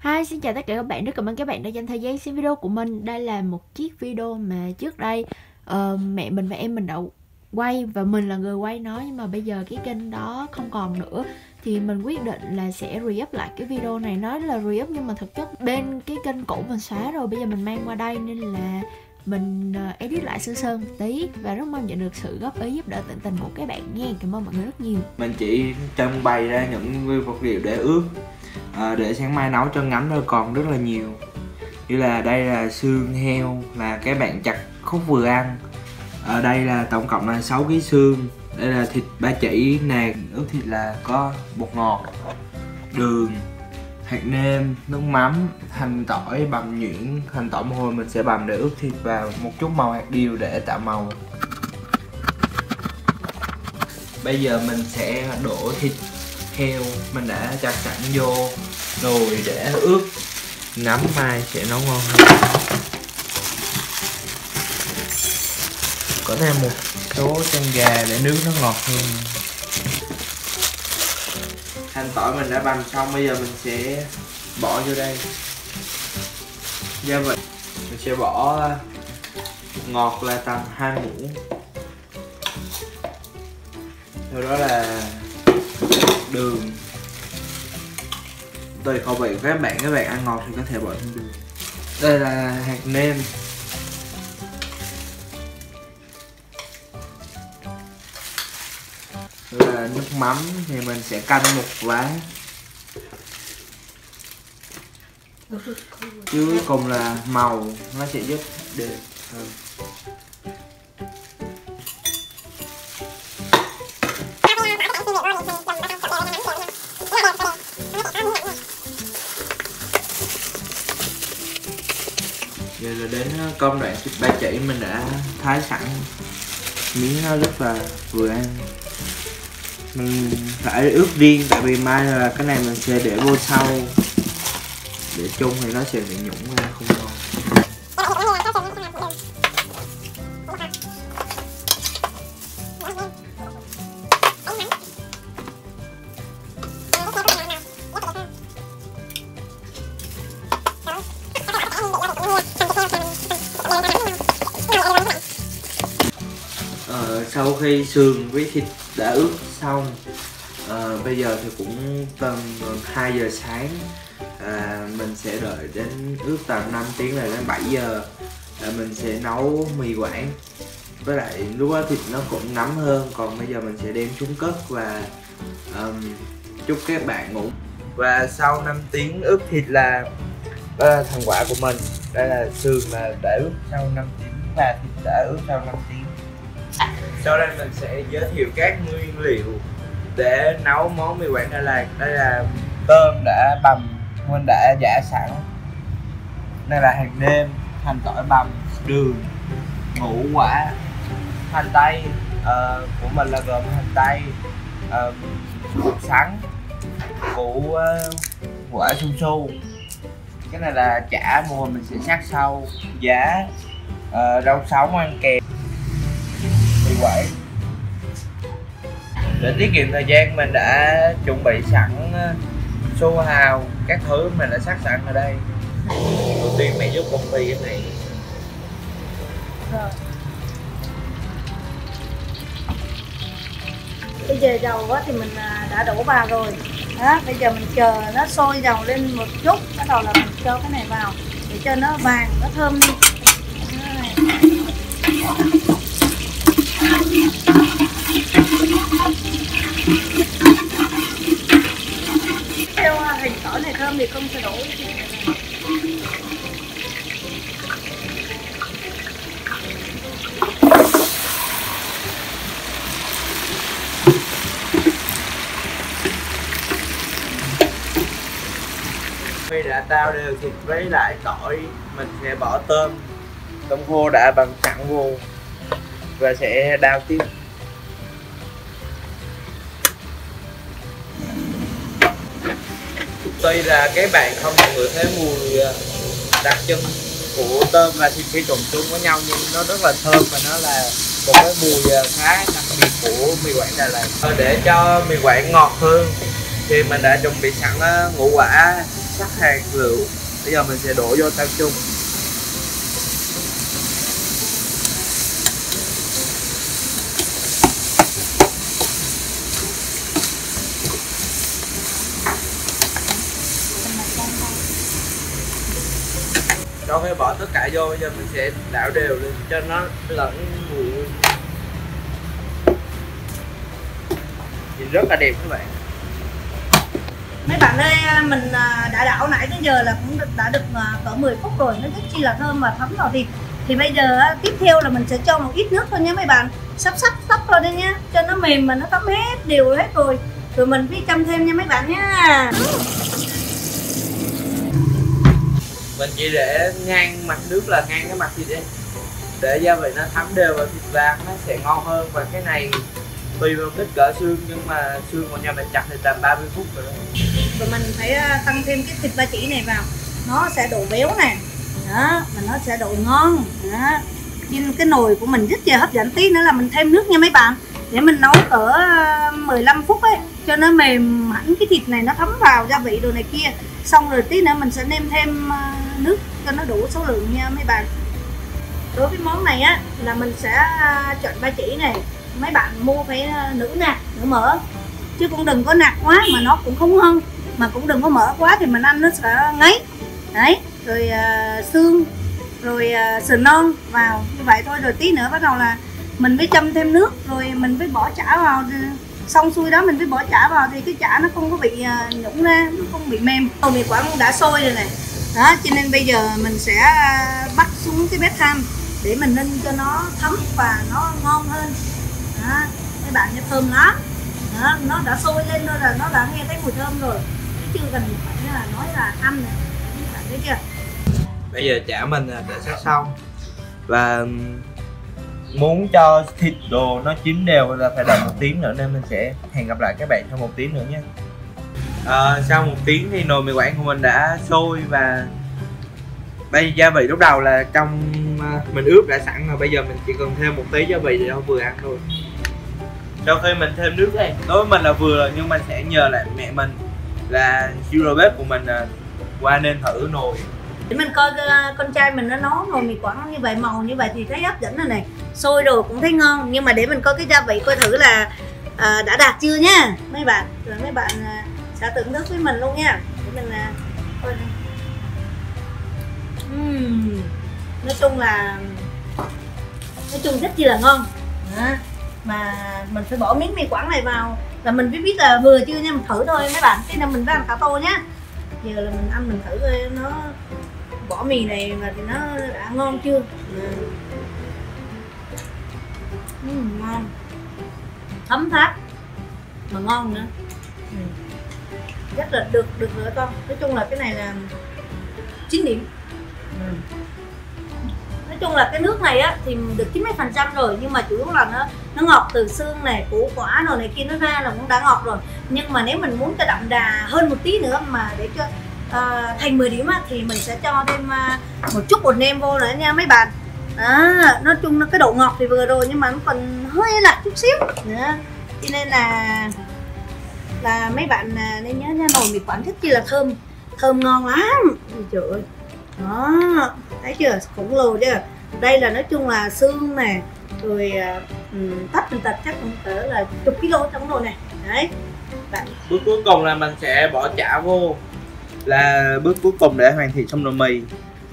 Hi, xin chào tất cả các bạn, rất cảm ơn các bạn đã dành thời gian xem video của mình. Đây là một chiếc video mà trước đây mẹ mình và em mình đã quay và mình là người quay nó, nhưng mà bây giờ cái kênh đó không còn nữa thì mình quyết định là sẽ re-up lại cái video này. Nói là re-up nhưng mà thực chất bên cái kênh cũ mình xóa rồi, bây giờ mình mang qua đây nên là mình edit lại sơ sơ một tí và rất mong nhận được sự góp ý giúp đỡ tận tình của các bạn nha. Cảm ơn mọi người rất nhiều. Mình chỉ trưng bày ra những nguyên vật liệu để ướp để sáng mai nấu cho ngấm thôi, còn rất là nhiều. Như là đây là xương heo là các bạn chặt khúc vừa ăn. Ở đây là tổng cộng là 6 kg xương. Đây là thịt ba chỉ nạc, ướp thịt là có bột ngọt, đường, hạt nêm, nước mắm, hành tỏi bằm nhuyễn. Hành tỏi một hồi mình sẽ bằm để ướp thịt vào, một chút màu hạt điều để tạo màu. Bây giờ mình sẽ đổ thịt heo mình đã chặt sẵn vô nồi để ướp, nấm mai sẽ nấu ngon hơn. Có thêm một số chân gà để nướng nó ngọt hơn. Hành tỏi mình đã bằm xong, bây giờ mình sẽ bỏ vô đây. Gia vị mình sẽ bỏ ngọt là tầm 2 muỗng. Sau đó là đường, tùy khẩu vị của các bạn ăn ngọt thì có thể bỏ thêm đường. Đây là hạt nêm, đây là nước mắm thì mình sẽ canh một vá. Cuối cùng là màu, nó sẽ giúp đẹp hơn. Giờ là đến công đoạn thịt ba chỉ mình đã thái sẵn, miếng nó rất là vừa ăn. Mình phải ướp riêng tại vì mai là cái này mình sẽ để vô sau, để chung thì nó sẽ bị nhũng ra không ngon. Sau khi sườn với thịt đã ướp xong, bây giờ thì cũng tầm 2 giờ sáng. Mình sẽ đợi đến ướp tầm 5 tiếng là đến 7 giờ mình sẽ nấu mì Quảng. Với lại lúc đó thịt nó cũng nóng hơn. Còn bây giờ mình sẽ đem xuống cất và chúc các bạn ngủ. Và sau 5 tiếng ướp thịt là thành quả của mình. Đây là sườn là đã ướp sau 5 tiếng và thịt đã ướp sau 5 tiếng. Sau đây mình sẽ giới thiệu các nguyên liệu để nấu món mì Quảng Đà Lạt. Đây là tôm đã bằm, mình đã giã sẵn. Đây là hạt nêm, hành tỏi bằm, đường, ngũ quả, hành tây. Của mình là gồm hành tây, bột sắn, củ quả su su. Cái này là chả, mùa mình sẽ sắc sau, giá, rau sống ăn kèm. Mì Quảng. Để tiết kiệm thời gian mình đã chuẩn bị sẵn su hào, các thứ mình đã sắc sẵn ở đây. Đầu tiên mẹ giúp con phi cái này. Rồi. Bây giờ dầu quá thì mình đã đổ vào rồi. Đó, bây giờ mình chờ nó sôi dầu lên một chút, bắt đầu là mình cho cái này vào để cho nó vàng, nó thơm đi. Theo hình tỏi này thơm thì không sẽ đổ. Khi đã tao đều thịt với lại tỏi, mình sẽ bỏ tôm khô đã bằm sẵn vô và sẽ đao tiếp. Tuy là các bạn không mọi người thấy mùi đặc trưng của tôm và thịt khi trộn chung với nhau, nhưng nó rất là thơm và nó là một cái mùi khá đặc biệt của mì Quảng Đà Lạt. Để cho mì Quảng ngọt hơn thì mình đã chuẩn bị sẵn ngũ quả sắc hạt rượu. Bây giờ mình sẽ đổ vô tam chung. Sau khi bỏ tất cả vô, bây giờ mình sẽ đảo đều lên cho nó lẫn mùi. Nhìn rất là đẹp các bạn. Mấy bạn ơi, mình đã đảo nãy tới giờ là cũng đã được cỡ 10 phút rồi, nó rất chi là thơm và thấm vào thịt. Thì bây giờ tiếp theo là mình sẽ cho một ít nước thôi nha mấy bạn, sắp thôi đây nhá, cho nó mềm mà nó thấm hết đều hết rồi, rồi mình mới chăm thêm nha mấy bạn nha. Mình chỉ để ngang mặt nước là ngang cái mặt thịt đi, để gia vị nó thấm đều vào thịt vàng nó sẽ ngon hơn. Và cái này tùy vào kích cỡ xương, nhưng mà xương của nhà mình chặt thì tầm 30 phút rồi đó. Rồi mình phải tăng thêm cái thịt ba chỉ này vào, nó sẽ độ béo này đó, mà nó sẽ độ ngon đó. Nhưng cái nồi của mình rất là hấp dẫn. Tí nữa là mình thêm nước nha mấy bạn, để mình nấu cỡ 15 phút ấy, cho nó mềm hẳn cái thịt này, nó thấm vào gia vị đồ này kia. Xong rồi tí nữa mình sẽ nêm thêm nước cho nó đủ số lượng nha mấy bạn. Đối với món này á là mình sẽ chọn ba chỉ này, mấy bạn mua phải nửa nạc nửa mỡ, chứ cũng đừng có nạc quá mà nó cũng không ngon, mà cũng đừng có mỡ quá thì mình ăn nó sẽ ngấy đấy. Rồi xương, rồi sườn non vào như vậy thôi. Rồi tí nữa bắt đầu là mình mới châm thêm nước, rồi mình mới bỏ chả vào. Xong xuôi đó mình mới bỏ chả vào thì cái chả nó không có bị nhũng ra, nó không bị mềm. Nồi mì Quảng đã sôi rồi này đó, cho nên bây giờ mình sẽ bắt xuống cái bếp than để mình ninh cho nó thấm và nó ngon hơn đó. Các bạn nghe thơm lắm đó, nó đã sôi lên thôi là nó đã nghe thấy mùi thơm rồi, chứ chưa cần phải là nói là ăn này, các bạn thấy chưa. Bây giờ chả mình đã sắp xong, và muốn cho thịt đồ nó chín đều là phải đợi 1 tiếng nữa, nên mình sẽ hẹn gặp lại các bạn sau 1 tiếng nữa nhé. Sau 1 tiếng thì nồi mì Quảng của mình đã sôi, và bây gia vị lúc đầu là trong mình ướp đã sẵn rồi, bây giờ mình chỉ cần thêm một tí gia vị để nó vừa ăn thôi. Sau khi mình thêm nước này, đối với mình là vừa rồi, nhưng mình sẽ nhờ lại mẹ mình là siêu đầu bếp của mình qua nên thử nồi để mình coi con trai mình nó nấu nồi mì Quảng như vậy, màu như vậy thì thấy hấp dẫn rồi này, sôi rồi cũng thấy ngon. Nhưng mà để mình coi cái gia vị coi thử là đã đạt chưa nhá mấy bạn, rồi mấy bạn sẽ thưởng thức với mình luôn nha. Để mình coi này. Nói chung rất chi là ngon đó. Mà mình phải bỏ miếng mì Quảng này vào là mình mới biết là vừa chưa nha, mình thử thôi mấy bạn, thế nên mình phải ăn cả tô nhá. Giờ là mình ăn mình thử coi nó bỏ mì này mà thì nó đã ngon chưa. Ngon, thấm tháp mà ngon nữa. Rất là được rồi con. Nói chung là cái này là 9 điểm. Nói chung là cái nước này á thì được 90% rồi, nhưng mà chủ yếu là nó ngọt từ xương này, củ quả rồi này kia nó ra là cũng đã ngọt rồi. Nhưng mà nếu mình muốn cho đậm đà hơn một tí nữa mà để cho thành 10 điểm á, thì mình sẽ cho thêm một chút bột nêm vô nữa nha mấy bạn. Nói chung nó cái độ ngọt thì vừa rồi, nhưng mà nó còn hơi lạc chút xíu nữa. Cho nên là mấy bạn nên nhớ nha, nồi mì Quảng rất chi là thơm ngon lắm. Trời ơi đó, thấy chưa, khổng lồ chưa. Đây là nói chung là xương nè, rồi tách mình chắc cũng cỡ là 10 kg trong nồi này đấy bạn. Bước cuối cùng là mình sẽ bỏ chả vô, là bước cuối cùng để hoàn thiện xong nồi mì.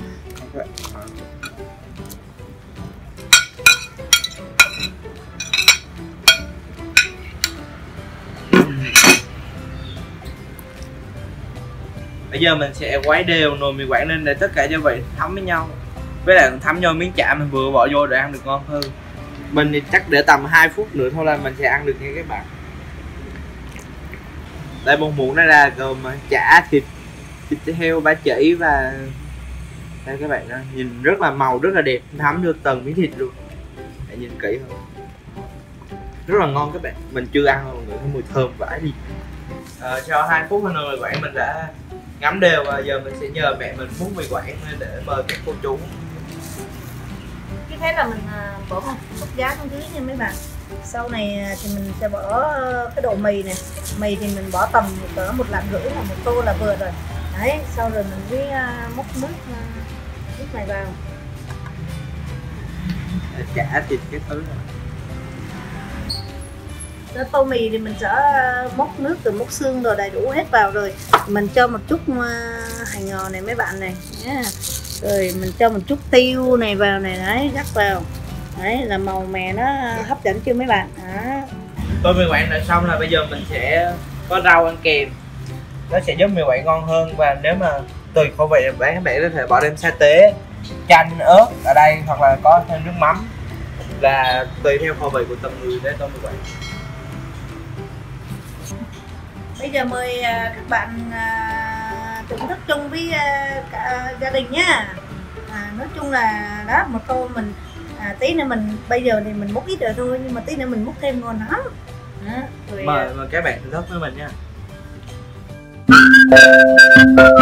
Bây giờ mình sẽ quấy đều nồi mì Quảng lên để tất cả gia vị thấm với nhau, với lại thấm vô miếng chả mình vừa bỏ vô để ăn được ngon hơn. Mình thì chắc để tầm 2 phút nữa thôi là mình sẽ ăn được nha các bạn. Đây một muỗng này là gồm chả, thịt heo ba chỉ, và đây các bạn đó, nhìn rất là màu rất là đẹp, thấm vô từng miếng thịt luôn. Để nhìn kỹ hơn, rất là ngon các bạn. Mình chưa ăn rồi, người thấy mùi thơm vãi đi. Sau 2 phút nồi mì Quảng mình đã ngấm đều, và giờ mình sẽ nhờ mẹ mình múc mì Quảng để mời các cô chú. Cái thế là mình bỏ một chút giá xuống dưới nha mấy bạn. Sau này thì mình sẽ bỏ cái độ mì này. Mì thì mình bỏ tầm cỡ 1,5 lạng là một tô là vừa rồi Đấy, sau rồi mình mới múc nước này vào. Chả thịt cái thứ này. Cái tô mì thì mình sẽ múc nước từ múc xương rồi đầy đủ hết vào, rồi mình cho một chút hành ngò này mấy bạn này nhá. Rồi mình cho một chút tiêu này vào này, đấy, rắc vào. Đấy là màu mè nó hấp dẫn chưa mấy bạn. Đó. Tô mì quảng đã xong là bây giờ mình sẽ có rau ăn kèm, nó sẽ giúp mì quảng ngon hơn. Và nếu mà tùy khẩu vị các bạn có thể bỏ thêm sa tế, chanh, ớt ở đây, hoặc là có thêm nước mắm, là tùy theo khẩu vị của từng người để tô mì quảng. Bây giờ mời các bạn thưởng thức chung với cả gia đình nhá. Nói chung là đó, một tô mình tí nữa mình bây giờ thì mình múc ít rồi thôi, nhưng mà tí nữa mình múc thêm ngon lắm. Rồi, Mời các bạn thưởng thức với mình nha.